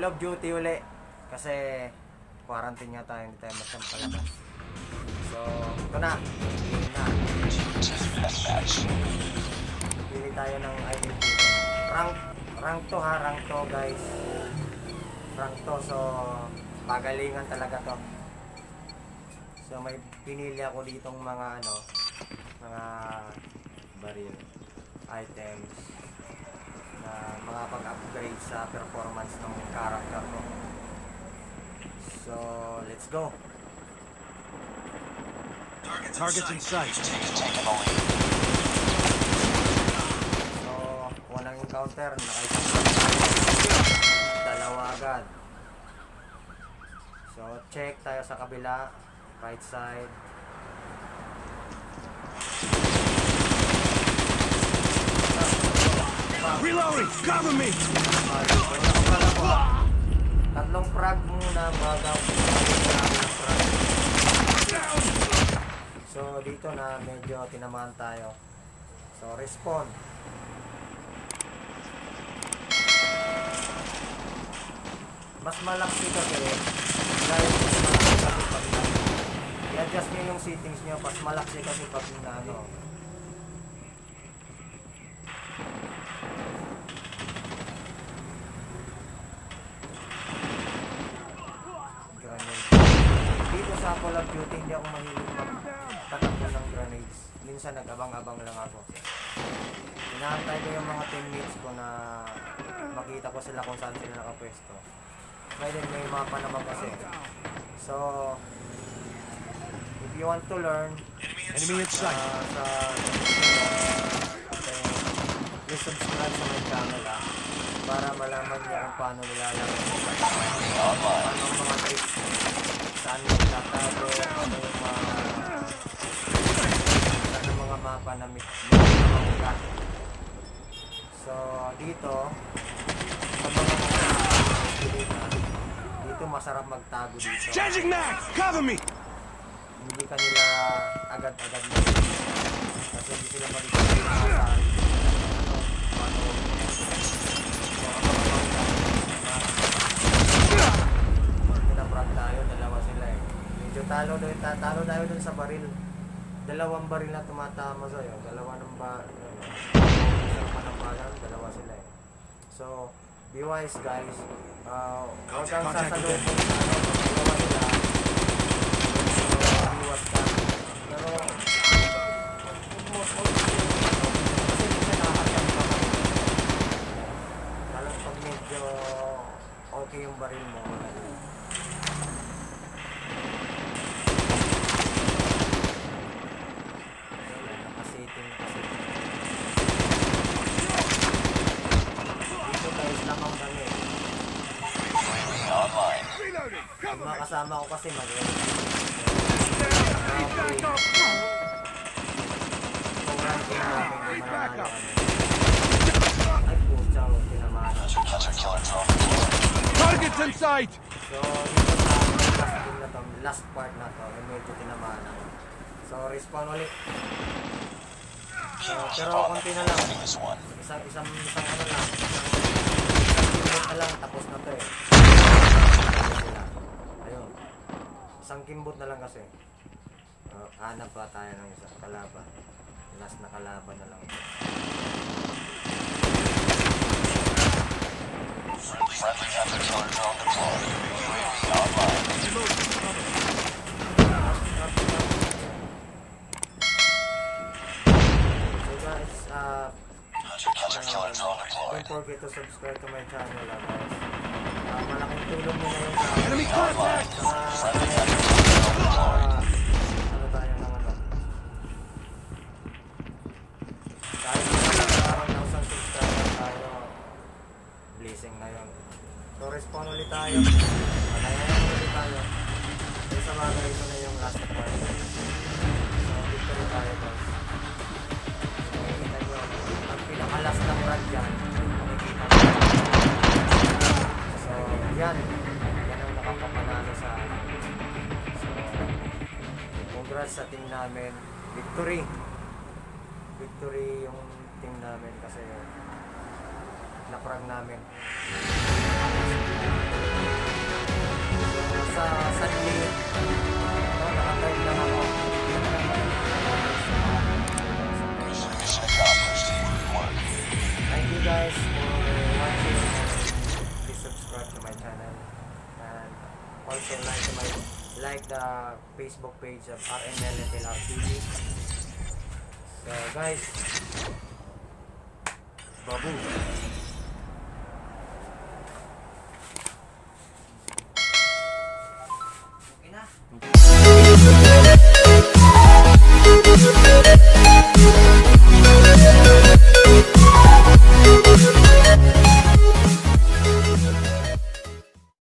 Call of Duty uli. Kasi quarantine nga tayo, hindi tayo magpalabas. So, ito na. Pili tayo ng item dito. Rank to ha, rank to guys. Rank to, so pagalingan talaga to. So may pinili ako ditong mga mga baril items na mga pag-upgrade sa performance ng character ko. So let's go. Targets in sight. So walang encounter, nakaisang dalawa agad. So check tayo sa kabila, right side. Reloading! Cover me! Tatlong frag muna bago. So dito na medyo tinamaan tayo. So respawn. Mas malaksi kasi dahil i-adjust nyo yung settings nyo, mas malaksi kasi pag grenade. Dito sa Call of Duty hindi ako mahilig magtatakbo ng grenades. Minsan nag-abang-abang lang ako. Inaantay ko yung mga teammates ko na makita ko sila kung saan sila nakapwesto. Pwede may mapa naman kasi. So if you want to learn enemy in sight, please subscribe sa my channel para malaman niyo kung paano nilalaro paano mga tricks, saan magtatago, ano yung mga mapa na may mga. So dito sa mga dito masarap magtago dito. Changing mag! Cover me! Hindi kanila agad-agad na kasi hindi sila magiging pinabrag tayo, dalawa sila eh. Medyo talo tayo dun sa baril. Dalawang baril na tumatama sa'yo. Dalawa ng isang panambalan, dalawa sila eh. So be wise guys. Huwag kang sasalubong sa dalawa sila. Iwas ka. Pero kasi minsan nakakasama ka. Talang pag medyo okay yung baril mo. Nakasetting. Dito guys, lamang kami. Mga kasama ko kasi ay puchaw, tinamaan. Targets in sight! So dito sa last part na to, medyo tinamaan. So respawn ulit. Pero konti na lang. Isang ano lang. Isang na lang, tapos na to eh. Ayun. Isang kimbot na lang kasi. Hanap pa tayo ng isang kalaban. Last na kalaban na lang. Friendly hunter killer drone deployed. Online. So guys, Hunter killer drone deployed. don't forget to subscribe to my channel guys. Malaking tulong mo na yun sa Enemy contact! Friendly hunter killer drone deployed. ano tayo ng kahit na 1,000 subscriber tayo, blessing na yun. So respawn ulit tayo. Patayan ulit tayo. So sa bagay ito na yung last part. So victory tayo guys. So makikita nyo ang pinakalas ng run dyan. Makikita nyo. So yan ang nakapapanalo sa akin. So congrats sa team namin. Victory yung team namin kasi naprag namin. So, sadly, nakatime lang ako. Mission accomplished. Good work. Thank you guys for watching. Please subscribe to my channel and also like the Facebook page of RMLFLR.TV. So guys, babu.